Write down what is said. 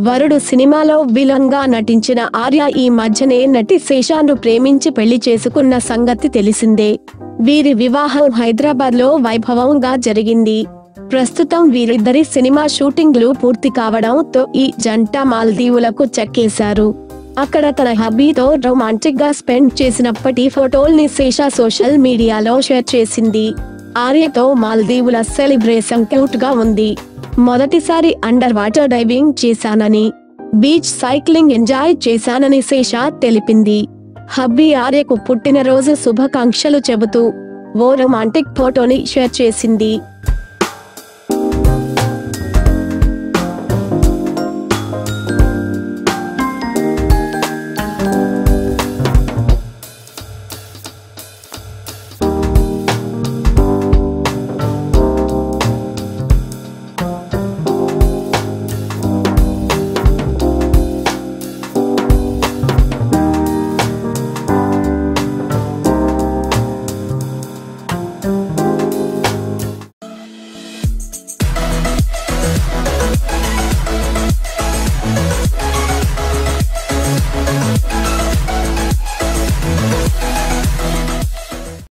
వరుడు సినిమాలో విలన్ గా నటించిన ఆర్య ఈ మధ్యనే నటి శేషాను ప్రేమించి పెళ్లి చేసుకున్న సంగతి తెలిసిందే. వీరి వివాహం హైదరాబాద్ లో వైభవంగా జరిగింది. ప్రస్తుతం వీరిద్దరి సినిమా షూటింగ్లు పూర్తి కావడంతో ఈ జంట మాల్దీవులకు చెక్కేశారు. అక్కడ తన హబ్బీతో రొమాంటిక్ గా స్పెండ్ చేసినప్పటి ఫోటోల్ని శేష సోషల్ మీడియాలో షేర్ చేసింది. ఆర్యతో మాల్దీవుల సెలబ్రేషన్ క్యూట్ గా ఉంది. మొదటిసారి అండర్ వాటర్ డైవింగ్ చేశానని, బీచ్ సైక్లింగ్ ఎంజాయ్ చేశానని శేష తెలిపింది. హబ్బీ ఆర్యకు పుట్టినరోజు శుభాకాంక్షలు చెబుతూ ఓ రొమాంటిక్ ఫోటోని షేర్ చేసింది.